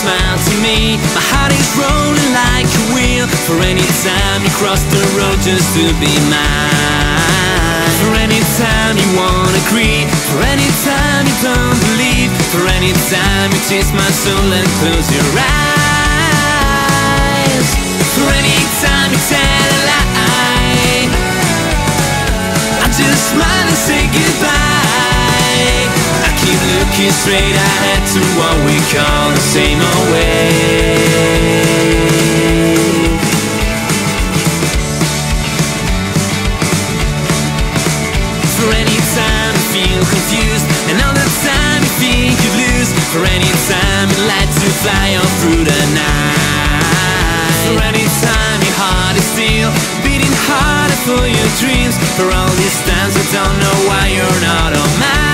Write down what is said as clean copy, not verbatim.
smile to me. My heart is rolling like a wheel. For any time you cross the road just to be mine. For any time you wanna creep. For any time you don't believe. For any time you taste my soul and close your eyes. For any time you tell a lie, I just smile and say goodbye. I keep looking straight ahead to what we call the same old way. For any time you feel confused, another time you think you lose. For any time you like to fly all through the night. For any time your heart is still beating harder for your dreams. For all these times I don't know why you're not on mine.